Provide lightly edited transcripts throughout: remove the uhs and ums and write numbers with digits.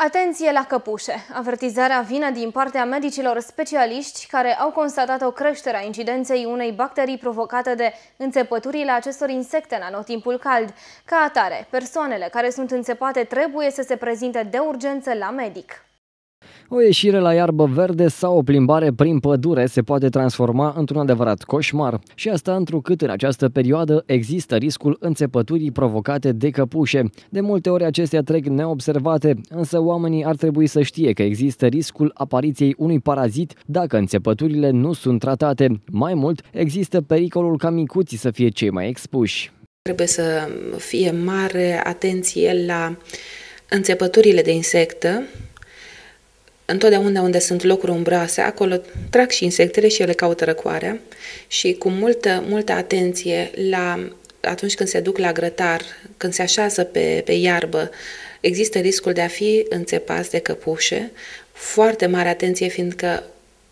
Atenție la căpușe! Avertizarea vine din partea medicilor specialiști care au constatat o creștere a incidenței unei bacterii provocate de înțepăturile acestor insecte în anotimpul cald. Ca atare, persoanele care sunt înțepate trebuie să se prezinte de urgență la medic. O ieșire la iarbă verde sau o plimbare prin pădure se poate transforma într-un adevărat coșmar. Și asta întrucât în această perioadă există riscul înțepăturii provocate de căpușe. De multe ori acestea trec neobservate, însă oamenii ar trebui să știe că există riscul apariției unui parazit dacă înțepăturile nu sunt tratate. Mai mult, există pericolul ca micuții să fie cei mai expuși. Trebuie să fie mare atenție la înțepăturile de insectă. Întotdeauna unde sunt locuri umbroase, acolo trag și insectele și ele caută răcoarea și cu multă atenție atunci când se duc la grătar, când se așează pe iarbă, există riscul de a fi înțepați de căpușe. Foarte mare atenție, fiindcă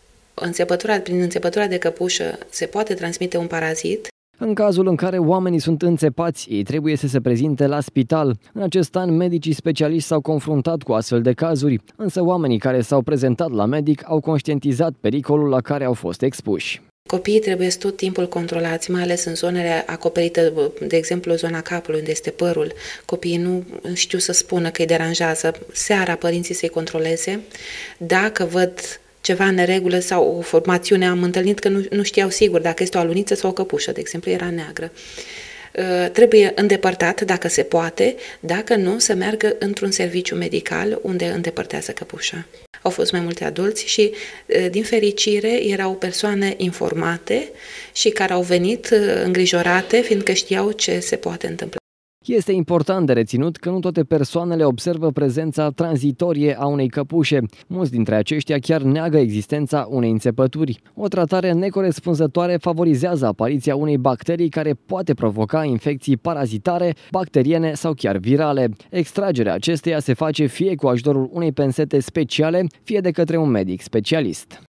prin înțepătura de căpușă se poate transmite un parazit. În cazul în care oamenii sunt înțepați, ei trebuie să se prezinte la spital. În acest an, medicii specialiști s-au confruntat cu astfel de cazuri, însă oamenii care s-au prezentat la medic au conștientizat pericolul la care au fost expuși. Copiii trebuie tot timpul controlați, mai ales în zonele acoperite, de exemplu zona capului, unde este părul. Copiii nu știu să spună că îi deranjează. Seara părinții să-i controleze. Dacă văd ceva în neregulă sau o formațiune, am întâlnit că nu știau sigur dacă este o aluniță sau o căpușă, de exemplu, era neagră. Trebuie îndepărtat dacă se poate, dacă nu, să meargă într-un serviciu medical unde îndepărtează căpușa. Au fost mai multe adulți și, din fericire, erau persoane informate și care au venit îngrijorate, fiindcă știau ce se poate întâmpla. Este important de reținut că nu toate persoanele observă prezența tranzitorie a unei căpușe. Mulți dintre aceștia chiar neagă existența unei înțepături. O tratare necorespunzătoare favorizează apariția unei bacterii care poate provoca infecții parazitare, bacteriene sau chiar virale. Extragerea acesteia se face fie cu ajutorul unei pensete speciale, fie de către un medic specialist.